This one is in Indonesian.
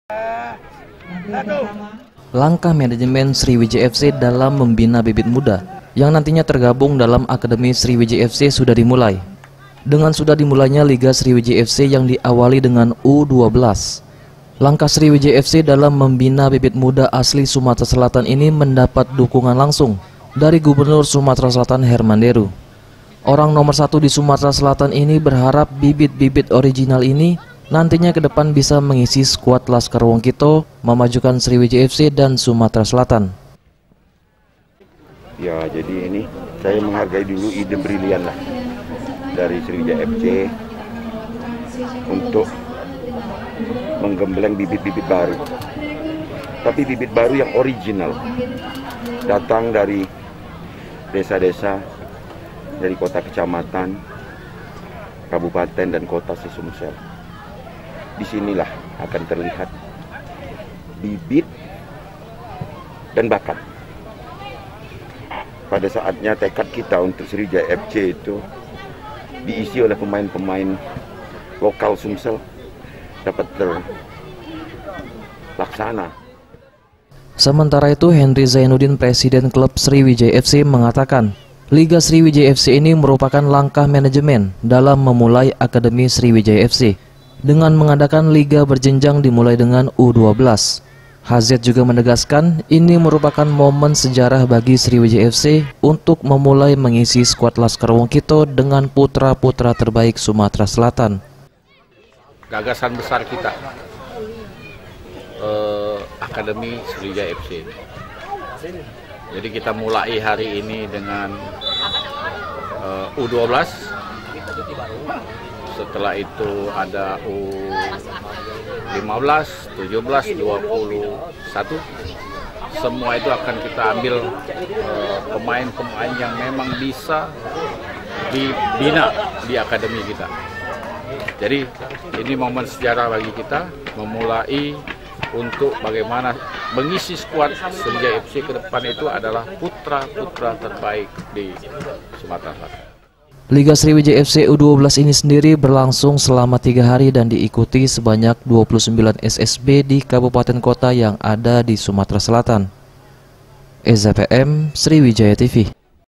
Langkah manajemen Sriwijaya FC dalam membina bibit muda yang nantinya tergabung dalam Akademi Sriwijaya FC sudah dimulai. Dengan sudah dimulainya Liga Sriwijaya FC yang diawali dengan U12, langkah Sriwijaya FC dalam membina bibit muda asli Sumatera Selatan ini mendapat dukungan langsung dari Gubernur Sumatera Selatan Herman Deru. Orang nomor satu di Sumatera Selatan ini berharap bibit-bibit original ini nantinya ke depan bisa mengisi skuad Laskar Wongkito, memajukan Sriwijaya FC dan Sumatera Selatan. Ya, jadi ini saya menghargai dulu ide brilian lah dari Sriwijaya FC untuk menggembleng bibit-bibit baru. Tapi bibit baru yang original, datang dari desa-desa, dari kota kecamatan, kabupaten dan kota se-Sumsel. Disinilah akan terlihat bibit dan bakat. Pada saatnya tekad kita untuk Sriwijaya FC itu diisi oleh pemain-pemain lokal Sumsel dapat terlaksana. Sementara itu, Henry Zainuddin, Presiden klub Sriwijaya FC, mengatakan Liga Sriwijaya FC ini merupakan langkah manajemen dalam memulai Akademi Sriwijaya FC dengan mengadakan liga berjenjang dimulai dengan U12. HZ juga menegaskan ini merupakan momen sejarah bagi Sriwijaya FC untuk memulai mengisi skuad Laskar Wongkito dengan putra-putra terbaik Sumatera Selatan. Gagasan besar kita, Akademi Sriwijaya FC. Jadi kita mulai hari ini dengan U12. Setelah itu ada U15, 17, 21. Semua itu akan kita ambil pemain-pemain yang memang bisa dibina di akademi kita. Jadi ini momen sejarah bagi kita memulai untuk bagaimana mengisi skuad Sriwijaya FC ke depan itu adalah putra-putra terbaik di Sumatera Selatan. Liga Sriwijaya FC U12 ini sendiri berlangsung selama 3 hari dan diikuti sebanyak 29 SSB di kabupaten kota yang ada di Sumatera Selatan. EZPM Sriwijaya TV.